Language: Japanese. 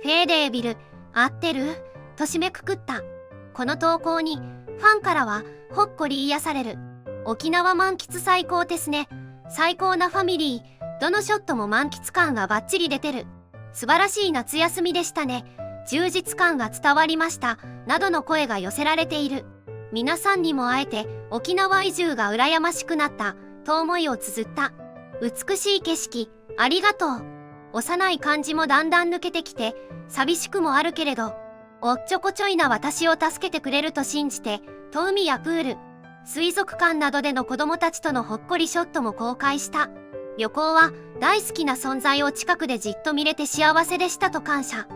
フェーデービル、合ってると締めくくった。この投稿に、ファンからは、ほっこり癒される。沖縄満喫最高ですね。最高なファミリー。どのショットも満喫感がバッチリ出てる。素晴らしい夏休みでしたね。充実感が伝わりました。などの声が寄せられている。皆さんにも会えて、沖縄移住が羨ましくなった、と思いを綴った。美しい景色、ありがとう。幼い感じもだんだん抜けてきて、寂しくもあるけれど、おっちょこちょいな私を助けてくれると信じて、と海やプール、水族館などでの子供たちとのほっこりショットも公開した。旅行は大好きな存在を近くでじっと見れて幸せでしたと感謝。